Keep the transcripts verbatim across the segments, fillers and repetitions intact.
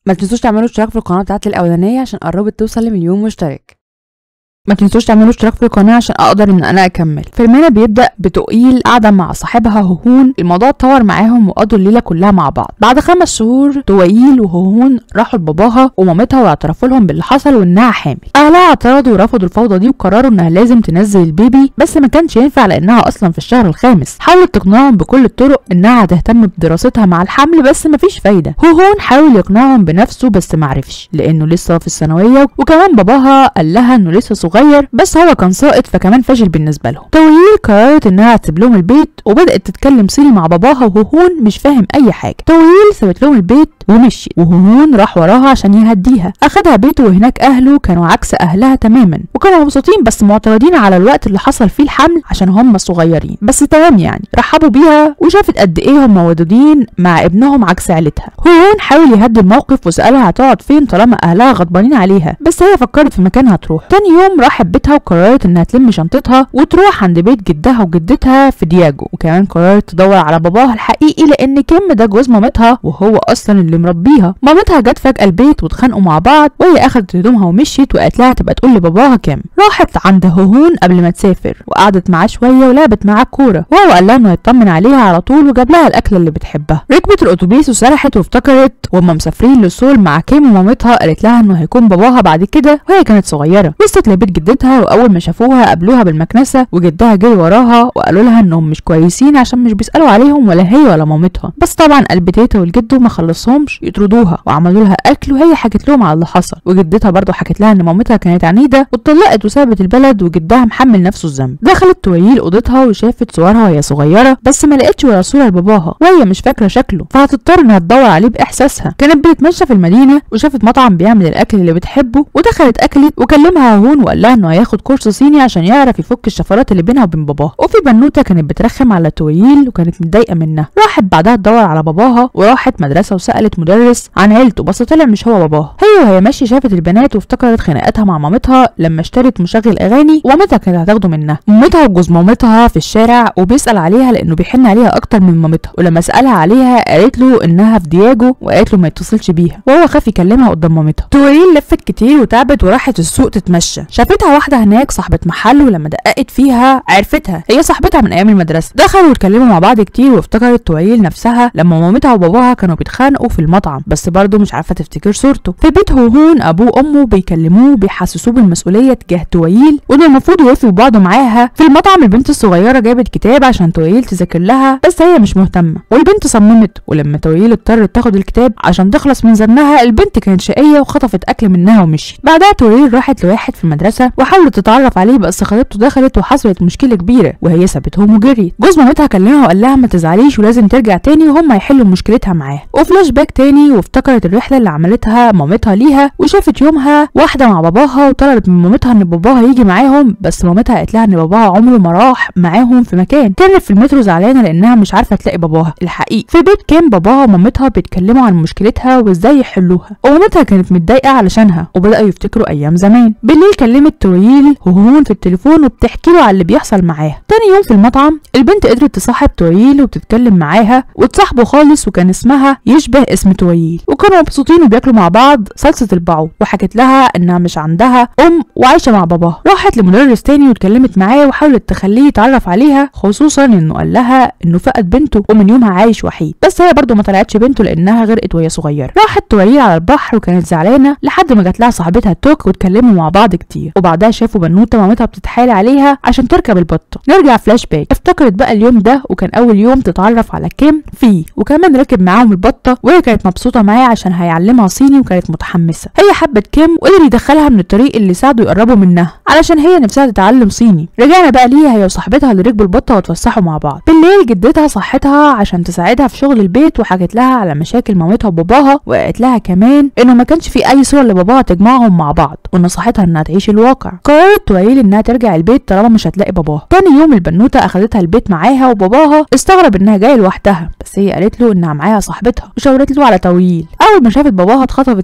ما تنسوش تعملوا اشتراك في القناه بتاعتي الاولانيه عشان قربت توصل لمليون مشترك. ما تنسوش تعملوا اشتراك في القناه عشان اقدر ان انا اكمل. فيلمنا بيبدا بتقيل قاعده مع صاحبها هوهون، الموضوع اتطور معاهم وقضوا الليله كلها مع بعض. بعد خمس شهور تقيل وهوهون راحوا لباباها ومامتها واعترفوا لهم باللي حصل وانها حامل. اهلها اعترضوا ورفضوا الفوضى دي وقرروا انها لازم تنزل البيبي، بس ما كانش ينفع لانها اصلا في الشهر الخامس. حاولت تقنعهم بكل الطرق انها هتهتم بدراستها مع الحمل بس مفيش فايده. هوهون حاول يقنعهم بنفسه بس معرفش لانه لسه في الثانويه، وكمان باباها قال لها انه لسه صغير بس هو كان ساقط فكمان فاشل بالنسبه لهم. تويل قررت انها تسيب لهم البيت وبدات تتكلم صيني مع باباها وهوهون مش فاهم اي حاجه. تويل سابت لهم البيت ومشي وهوهون راح وراها عشان يهديها. اخدها بيته وهناك اهله كانوا عكس اهلها تماما وكانوا مبسوطين بس معترضين على الوقت اللي حصل فيه الحمل عشان هم صغيرين، بس تمام يعني رحبوا بيها وشافت قد ايه هم ودودين مع ابنهم عكس عيلتها. هوهون حاول يهدي الموقف وسالها هتقعد فين طالما اهلها غضبانين عليها، بس هي فكرت في مكان هتروح. تاني يوم راحت بيتها وقررت انها تلم شنطتها وتروح عند بيت جدها وجدتها في دياجو، وكمان قررت تدور على باباها الحقيقي لان كيم ده جوز مامتها وهو اصلا اللي مربيها. مامتها جت فجاه البيت واتخانقوا مع بعض وهي اخدت هدومها ومشيت وقالت لها تبقى تقول لباباها كيم. راحت عند هوهون قبل ما تسافر وقعدت معاه شويه ولعبت معاه الكوره وهو قال لها انه يطمن عليها على طول وجاب لها الاكل اللي بتحبها. ركبت الاتوبيس وسرحت وافتكرت وهم مسافرين لسول مع كيم ومامتها قالت لها انه هيكون باباها بعد كده وهي كانت صغيره. وصلت لبيت جدتها واول ما شافوها قابلوها بالمكنسه وجدها جري وراها وقالوا لها انهم مش كويسين عشان مش بيسالوا عليهم ولا هي ولا مامتها، بس طبعا قلب تيتا والجدو ما خلصهمش يطردوها وعملوا لها اكل وهي حكت لهم على اللي حصل. وجدتها برضه حكت لها ان مامتها كانت عنيده واتطلقت وسابت البلد وجدها محمل نفسه الذنب. دخلت تويل اوضتها وشافت صورها وهي صغيره بس ما لقتش ولا صوره لباباها وهي مش فاكره شكله، فهتضطر انها تدور عليه باحساسها. كانت بتتمشى في المدينه وشافت مطعم بيعمل الاكل اللي بتحبه ودخلت اكلت وكلمها هون وقال لها انه هياخد كورس صيني عشان يعرف يفك الشفرات اللي بينها وبين باباها. وفي بنوته كانت بترخم على تويل وكانت متضايقه منها. راحت بعدها تدور على باباها وراحت مدرسه وسالت مدرس عن عيلته بس طلع مش هو باباها. هي وهي ماشيه شافت البنات وافتكرت خناقاتها مع مامتها لما اشترت مشغل اغاني ومامتها كانت هتاخده منها. مامتها وجوز مامتها في الشارع وبيسال عليها لانه بيحن عليها اكتر من مامتها، ولما سالها عليها قالت له انها في دياجو وقالت له ما يتصلش بيها وهو خاف يكلمها قدام مامتها. تويل لفت كتير وتعبت وراحت السوق تتمشى. شافتها واحده هناك صاحبه محل ولما دققت فيها عرفتها هي صاحبتها من ايام المدرسه. دخلوا واتكلموا مع بعض كتير وافتكرت تويل نفسها لما مامتها وباباها كانوا بيتخانقوا في المطعم بس برضه مش عارفه تفتكر صورته. في بيت هوهون ابوه وامه بيكلموه بيحسسوه بالمسؤوليه تجاه تويل وانه المفروض يوافقوا بعض معاها. في المطعم البنت الصغيره جابت كتاب عشان تويل تذاكر لها بس هي مش مهتمه والبنت صممت، ولما تويل اضطرت تاخد الكتاب عشان تخلص من زنها البنت كانت شقيه وخطفت اكل منها ومشيت. بعدها تويل راحت لواحد في المدرسه وحاولت تتعرف عليه بس خطيبته دخلت وحصلت مشكله كبيره وهي سابتهم وجريت. جوز مامتها كلمها وقال لها ما تزعليش ولازم ترجع تاني وهم هيحلوا مشكلتها معاه. وفلاش باك تاني وافتكرت الرحله اللي عملتها مامتها ليها وشافت يومها واحده مع باباها وطلبت من مامتها ان باباها يجي معاهم بس مامتها قالت لها ان باباها عمره ما راح معاهم في مكان. كانت في المترو زعلانه لانها مش عارفه تلاقي باباها الحقيقي. في بيت كان باباها ومامتها بيتكلموا عن مشكلتها وازاي يحلوها ومامتها كانت متضايقه علشانها وبداوا يفتكروا ايام زمان. بالليل كلمت تويل هوهون في التليفون وبتحكي له على اللي بيحصل معاها. تاني يوم في المطعم البنت قدرت تصاحب تويل وبتتكلم معاها وتصاحبوا خالص وكان اسمها يشبه اسم تويل وكانوا مبسوطين وبياكلوا مع بعض صلصه البعوض. وحكت لها انها مش عندها ام وعايشه مع باباها. راحت لمدرس تاني واتكلمت معاه وحاولت تخليه يتعرف عليها خصوصا انه قال لها انه فقد بنته ومن يومها عايش وحيد، بس هي برضه ما طلعتش بنته لانها غرقت وهي صغيره. راحت تويل على البحر وكانت زعلانه لحد ما جات لها صاحبتها توك واتكلموا مع بعض كتير وبعدها شافوا بنوته مامتها بتتحايل عليها عشان تركب البطه. نرجع فلاش باك. افتكرت بقى اليوم ده وكان اول يوم تتعرف على كيم فيه وكمان ركب معاهم البطه وهي كانت مبسوطه معاه عشان هيعلمها صيني وكانت متحمسه. هي حبت كيم وقدر يدخلها من الطريق اللي ساعده يقربوا منها علشان هي نفسها تتعلم صيني. رجعنا بقى ليها هي وصاحبتها اللي ركبوا البطه واتفسحوا مع بعض. بالليل جدتها صحتها عشان تساعدها في شغل البيت وحكت لها على مشاكل مامتها وباباها وقالت لها كمان انه ما كانش في اي صور لباباها تجمعهم مع بعض ونصحتها انها تعيش الواقع. قررت تويل انها ترجع البيت طالما مش هتلاقي باباها. تاني يوم البنوته اخدتها البيت معاها وباباها استغرب انها جايه لوحدها بس هي قالت له انها معاها صاحبتها وشاورت له على تويل. اول ما شافت باباها اتخطفت كده وحست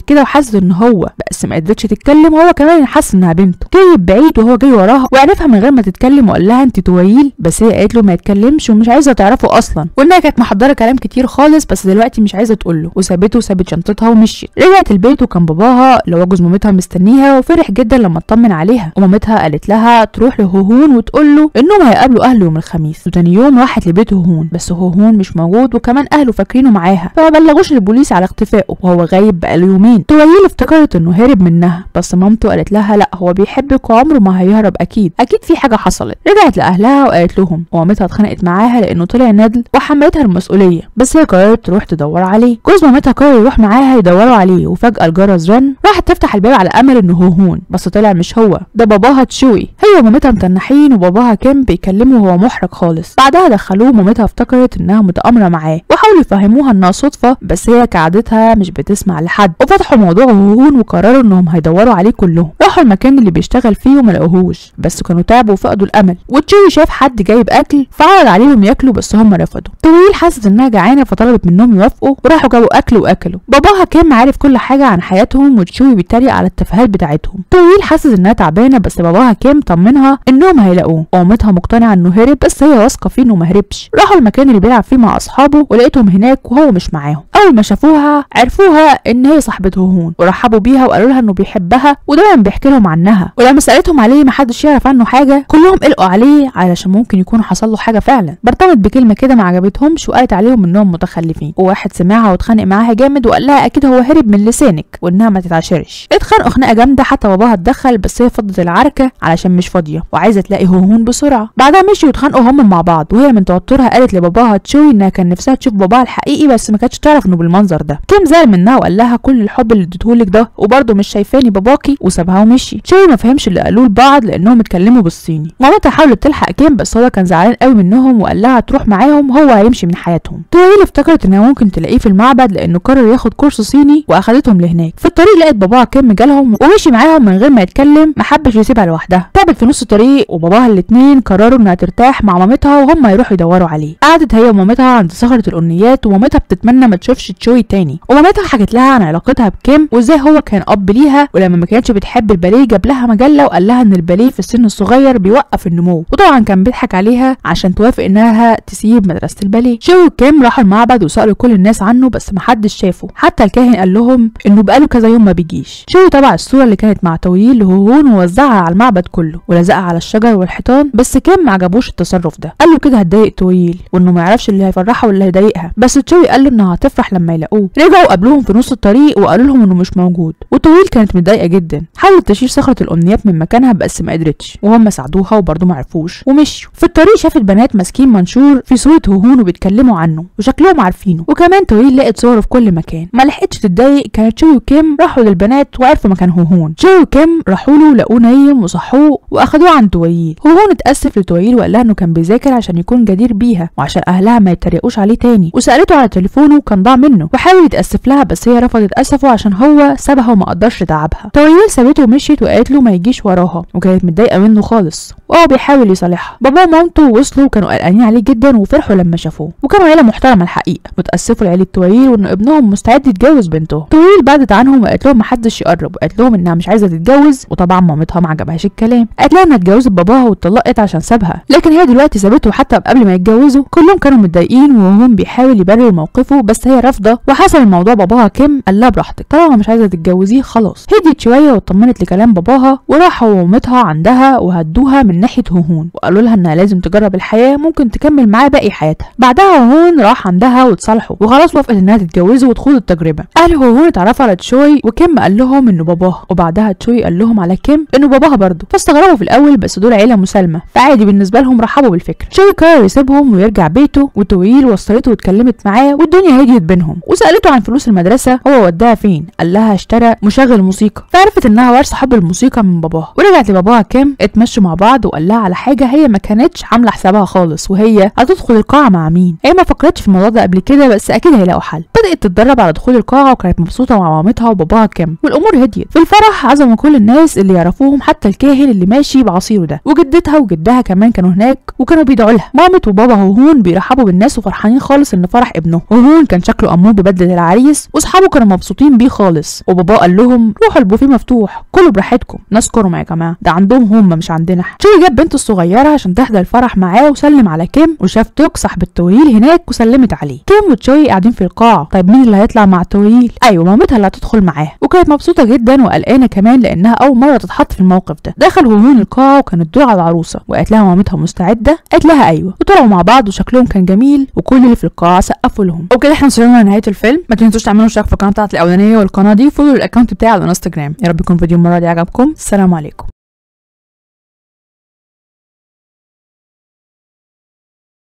حست ان هو بس ما قدرتش تتكلم، هو كمان حس انها بنته. جاي بعيد وهو جاي وراها وعرفها من غير ما تتكلم وقال لها انت تويل، بس هي قالت له ما يتكلمش ومش عايزه تعرفه اصلا، وانها كانت محضره كلام كتير خالص بس دلوقتي مش عايزه تقول له، وسابته وسابت شنطتها ومشيت. رجعت البيت وكان باباها اللي هو جوز مامتها مستنيها، وفرح جدا لما اطمن عليها، ومامتها قالت لها تروح لهوهون وتقول له انهم هيقابلوا اهله يوم الخميس. وتاني يوم راحت لبيت هوهون، بس هوهون مش موجود وكمان اهله فاكرينه معاها، فما بلغوش البوليس على اختفائه وهو غايب بقاله يومين. تويل افتكرت انه هرب منها، بس مامته قالت لها لا هو بيحبك وعمره ما هيهرب، اكيد اكيد في حاجه حصلت. رجعت لاهلها وقالت لهم، ومامتها اتخانقت معاها لانه طلع ندل وحملتها المسؤوليه، بس هي قررت تروح تدور عليه. جوز مامتها قرر يروح معاها يدوروا عليه، وفجاه الجرس رن، راحت تفتح الباب على امل انه هوهون، بس طلع مش هو، ده باباها تشوي. هي ومامتها متنحين وباباها كان بيكلمه وهو محرج خالص. بعدها دخلوه، مامتها افتكرت انها متآمره معاه وحاولوا يفهموها انها صدفه، بس هي كعادتها مش بتسمع لحد، وفتحوا موضوع هوهون وقرروا انهم هيدوروا عليه كلهم. راحوا المكان اللي بيشتغل فيه وما لقوهوش، بس كانوا تعبوا وفقدوا الامل. وتشوي شاف حد جايب اكل فعرض عليهم ياكلوا، بس هم رفضوا. تويل حست انها جعانه فطلبت منهم يوافقوا، وراحوا جابوا اكل واكلوا. باباها كان عارف كل حاجه عن حياتهم، وتشوي بيتريق على التفاهات بتاعتهم. تويل حست انها تعبانه، بس باباها كان طمنها انهم هيلاقوه، ومامتها مقتنعه انه هرب، بس هي واثقه فيه انه ما هربش. راحوا المكان اللي بيلعب فيه مع اصحابه ولقيتهم هناك وهو مش معاهم. اول ما شافوها عرفوها ان هي صاحبه هوهون، ورحبوا بيها وقالوا لها انه بيحبها ودايما بيحكي لهم عنها. ولما سالتهم عليه محدش يعرف عنه حاجه، كلهم قلقوا عليه علشان ممكن يكون حصل له حاجه فعلا. برطمت بكلمه كده ما عجبتهمش وقالت عليهم انهم متخلفين، وواحد سمعها واتخانق معاها جامد وقال لها اكيد هو هرب من لسانك وانها ما تتعاشرش. اتخانقوا خناقه جامده حتى باباها اتدخل، بس هي فضت العركه علشان مش فاضيه وعايزه تلاقي هوهون بسرعه. بعدها مشيوا واتخانقوا هم مع بعض، وهي من توترها قالت لباباها تشوي انها كان نفسها تشوف باباها الحقيقي بس ما كانتش تعرف انه بالمنظر ده. كيم زعل منها وقال لها كل الحب اللي اديتهولك ده وبرضه مش شايفاني باباكي، وسابها ومشي. تشوي ما فهمش اللي قالوه لبعض لانهم اتكلموا بالصيني. مامتها حاولت تلحق كيم بس هو كان زعلان قوي منهم وقال لها تروح معاهم، هو هيمشي من حياتهم. تويل افتكرت انها ممكن تلاقيه في المعبد لانه قرر ياخد كورس صيني، واخدتهم لهناك. في الطريق لقت باباها كيم جالهم ومشي معاهم من غير ما يتكلم، ما حبش يسيبها لوحدها. تعبت في نص الطريق، وباباها الاثنين قرروا انها ترتاح مع مامتها وهم يروحوا يدوروا عليه. قعدت هي ومامتها عند صخره الامنيات، ومامتها بتتمنى ما تشوفش تشوي تاني، ومامتها حكت لها عن علاقتها بكيم وازاي هو كان اب ليها، ولما ما كانتش بتحب الباليه جاب لها مجله وقال لها ان الباليه في السن الصغير بيوقف النمو، وطبعا كان بيضحك عليها عشان توافق انها تسيب مدرسه الباليه. شوي وكيم راحوا المعبد وسالوا كل الناس عنه بس ما حدش شافه، حتى الكاهن قال لهم انه بقاله كذا يوم ما بيجيش. شوي طبع الصوره اللي كانت مع تويل لهوهون ووزعها على المعبد كله ولزقها على الشجر والحيطان، بس كيم ما عجبوش التصرف ده، قال له كده هتضايق تويل وانه ما يعرفش اللي هيفرحها واللي هيضايقها، بس تشوي قال له انها هتفرح لما يلاقوه. رجعوا قابلوهم في نص الطريق وقالوا لهم انه مش موجود، وتويل كانت متضايقه جدا. حاولت تشيل صخره الامنيات من مكانها بس ما قدرتش، وهم ساعدوها وبرضه ما عرفوش ومشوا. في الطريق شافت بنات ماسكين منشور في صوره هوهون وبيتكلموا عنه وشكلهم عارفينه، وكمان تويل لقت صوره في كل مكان. ما لحقتش تتضايق، كانت شوي وكيم راحوا للبنات وعرفوا مكان هوهون. شوي وكيم راحوا له لقوه نايم وصحوه واخدوه عند تويل. هوهون اتاسف لتويل وقال لها انه كان بيذاكر عشان يكون جدير بيها وعشان اهلها ما يتريقوش عليه تاني، وسالته على تليفونه وكان ضاع منه وحاول يتاسف لها بس هي رفضت اسفه عشان هو سابها وما قدرش تعبها. تويل سابته ومشيت وقالت له ما يجيش وراها، وكانت متضايقه منه خالص وهو بيحاول يصالحها. بابا ومامته وصلوا وكانوا قلقانين عليه جدا وفرحوا لما شافوه، وكانوا عيله محترمه الحقيقه، وتاسفوا لعيله تويل وان ابنهم مستعد يتجوز بنته. تويل بعدت عنهم وقالت لهم محدش يقرب، وقالت لهم انها مش عايزه تتجوز، وطبعا مامتها ما عجبهاش الكلام، قالت لها انها اتجوزت باباها واتطلقت عشان سابها، لكن هي دلوقتي سابته حتى قبل ما يتجوزوا. كلهم كانوا متضايقين وهم بيحاول يبرر موقفه بس هي رافضه، وحصل الموضوع باباها كيم قال لها براحتك طالما مش عايزه تتجوزيه خلاص. هديت شويه واطمنت لكلام باباها، وراحوا ومامتها عندها وهدوها من ناحيه هوهون وقالوا لها انها لازم تجرب الحياه، ممكن تكمل معاه باقي حياتها. بعدها هوهون راح عندها وتصالحوا وخلاص وافقت انها تتجوزه وتخوض التجربه. اهل هوهون اتعرفوا على تشوي وكيم قال لهم انه باباها، وبعدها تشوي قال لهم على كيم انه باباها برضه، فاستغربوا في الاول بس دول عيله مسالمه فعادي بالنسبه لهم، رحبوا بالفكره. تشوي قرر يسيبهم ويرجع بيته، وتويل وصلته واتكلمت معاه والدنيا هديت بينهم، وسالته عن فلوس المدرسه هو وداها فين، قال لها اشترى مشغل موسيقى، فعرفت انها وارثه حب الموسيقى من باباها. ورجعت لباباها كيم اتمشوا مع بعض وقال لها على حاجه هي ما كانتش عامله حسابها خالص، وهي هتدخل القاعه مع مين. هي ما فكرتش في الموضوع ده قبل كده بس اكيد هيلاقوا حل. بدات تتدرب على دخول القاعه وكانت مبسوطه مع مامتها وباباها كيم، والامور هديت. في الفرح عزموا كل الناس اللي يعرفوهم حتى الكاهن اللي ماشي بعصيره ده، وجدتها وجدها كمان كانوا هناك وكانوا بيدعوا لها. مامة وبابا هوهون بيرحبوا بالناس وفرحانين خالص ان فرح ابنه. هوهون كان شكله امور ببدله العريس واصحابه كانوا مبسوطين بيه خالص. خالص، وبابا قال لهم روحوا البوفيه مفتوح كلوا براحتكم. نذكرهم يا جماعه، ده عندهم هم مش عندنا احنا. جوي جاب بنته الصغيره عشان تحضر الفرح معاه وسلم على كيم، وشاف توك صاحب التويل هناك وسلمت عليه. كيم وتشوي قاعدين في القاعه. طيب مين اللي هيطلع مع التويل؟ ايوه مامتها اللي هتدخل معاها، وكانت مبسوطه جدا وقلقانه كمان لانها اول مره تتحط في الموقف ده. دخل هون القاعه وكانت دور على العروسه، وقالت لها مامتها مستعده؟ قالت لها ايوه، وطلعوا مع بعض وشكلهم كان جميل وكل اللي في القاعه سقفوا لهم. وكده احنا وصلنا لنهايه الفيلم. ما تنسوش تعملوا اشتراك في القناه بتاعتي الاولانيه والقناه دي، وفولو الاكونت بتاعي على الانستجرام. يا رب يكون فيديو المره دي عجبكم. السلام عليكم.